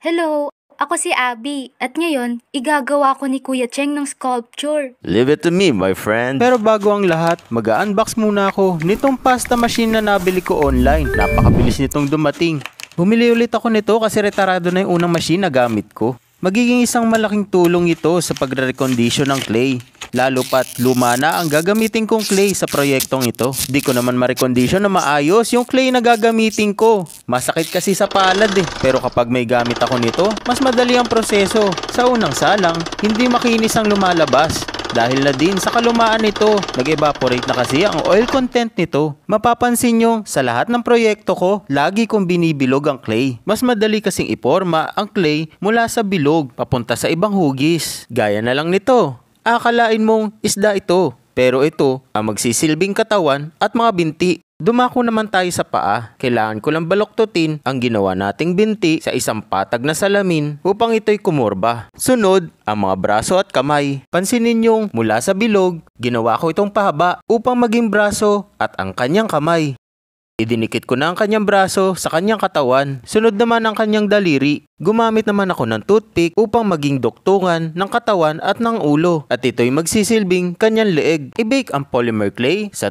Hello, ako si Abby at ngayon, igagawa ko ni Kuya Cheng ng sculpture. Leave it to me, my friend. Pero bago ang lahat, mag-unbox muna ako nitong pasta machine na nabili ko online. Napakabilis nitong dumating. Bumili ulit ako nito kasi retarado na yung unang machine na gamit ko. Magiging isang malaking tulong ito sa pagre-recondition ng clay. Lalo pat luma na ang gagamitin kong clay sa proyektong ito. Di ko naman ma-recondition na maayos yung clay na gagamitin ko. Masakit kasi sa palad Pero kapag may gamit ako nito, mas madali ang proseso. Sa unang salang, hindi makinis ang lumalabas. Dahil na din sa kalumaan nito, nag-evaporate na kasi ang oil content nito. Mapapansin nyo, sa lahat ng proyekto ko, lagi kong binibilog ang clay. Mas madali kasing iporma ang clay mula sa bilog papunta sa ibang hugis. Gaya na lang nito. Akalain mong isda ito, pero ito ang magsisilbing katawan at mga binti. Dumako naman tayo sa paa. Kailangan ko lang baloktutin ang ginawa nating binti sa isang patag na salamin upang ito'y kumorba. Sunod, ang mga braso at kamay. Pansinin nyong mula sa bilog, ginawa ko itong pahaba upang maging braso at ang kanyang kamay. Idinikit ko na ang kanyang braso sa kanyang katawan. Sunod naman ang kanyang daliri. Gumamit naman ako ng toothpick upang maging duktungan ng katawan at ng ulo. At ito'y magsisilbing kanyang leeg. I-bake ang polymer clay sa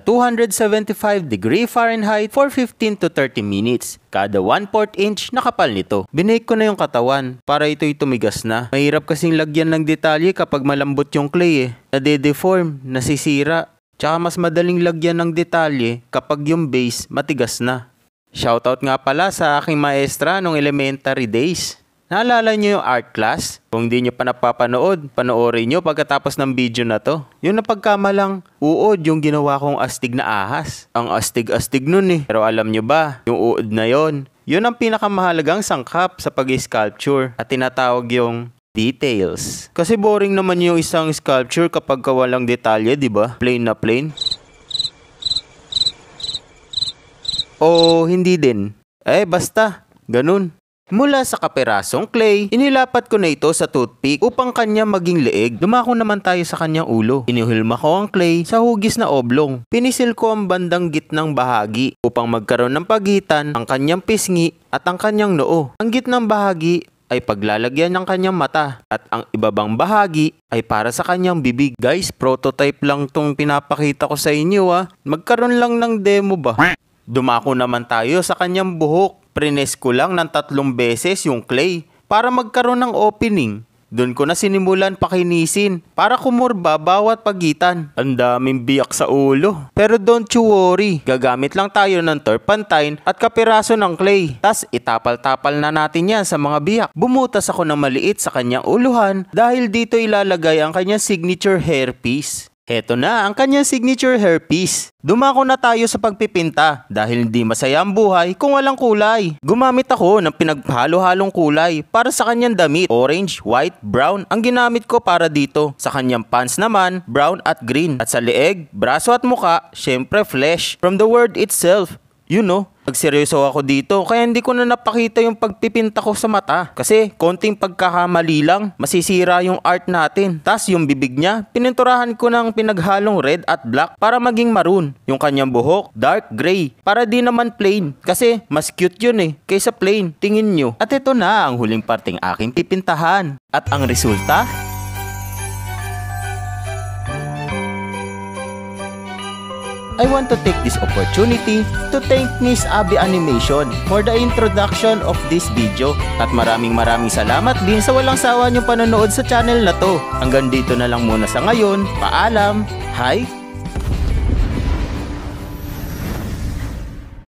275 degree Fahrenheit for 15 to 30 minutes. Kada 1/4 inch na kapal nito. Binake ko na yung katawan para ito'y tumigas na. Mahirap kasing lagyan ng detalye kapag malambot yung clay Nade-deform, nasisira. Tsaka mas madaling lagyan ng detalye kapag yung base matigas na. Shoutout nga pala sa aking maestra nung elementary days. Naalala nyo yung art class? Kung di nyo pa napapanood, panoorin nyo pagkatapos ng video na to. Yung napagkamalang uod yung ginawa kong astig na ahas. Ang astig-astig nun Pero alam nyo ba, yung uod na yon, yun ang pinakamahalagang sangkap sa pag-sculpture at tinatawag yung details. Kasi boring naman yung isang sculpture kapag walang detalye, di ba? Plain na plain. O hindi din. Basta. Ganun. Mula sa kaperasong clay, inilapat ko na ito sa toothpick upang kanya maging leeg. Dumako naman tayo sa kanyang ulo. Inihulma ko ang clay sa hugis na oblong. Pinisil ko ang bandang gitnang bahagi upang magkaroon ng pagitan ang kanyang pisngi at ang kanyang noo. Ang gitnang bahagi ay paglalagyan ng kanyang mata at ang ibabang bahagi ay para sa kanyang bibig. Guys, prototype lang tong pinapakita ko sa inyo Magkaroon lang ng demo ba? Dumako naman tayo sa kanyang buhok. Prines ko lang ng 3 beses yung clay para magkaroon ng opening. Doon ko na sinimulan pakinisin para kumorba bawat pagitan. Ang daming biyak sa ulo. Pero don't you worry, gagamit lang tayo ng turpentine at kapiraso ng clay. Tas itapal-tapal na natin yan sa mga biyak. Bumutas ako ng maliit sa kanyang uluhan dahil dito ilalagay ang kanyang signature hairpiece. Heto na ang kanyang signature hairpiece. Dumako na tayo sa pagpipinta dahil hindi masaya ang buhay kung walang kulay. Gumamit ako ng pinagpahalo-halong kulay para sa kanyang damit. Orange, white, brown ang ginamit ko para dito. Sa kanyang pants naman, brown at green. At sa leeg, braso at muka, syempre flesh. From the word itself, nagseryoso ako dito kaya hindi ko na napakita yung pagpipinta ko sa mata. Kasi konting pagkakamali lang, masisira yung art natin. Tas yung bibig niya, pininturahan ko ng pinaghalong red at black para maging maroon. Yung kanyang buhok, dark gray, para di naman plain. Kasi mas cute yun kaysa plain. Tingin nyo. At ito na ang huling parteng aking pipintahan. At ang resulta? I want to take this opportunity to thank Miss Abby Animation for the introduction of this video. At maraming salamat din sa walang sawa niyong panonood sa channel na to. Hanggang dito na lang muna sa ngayon. Paalam! Hi!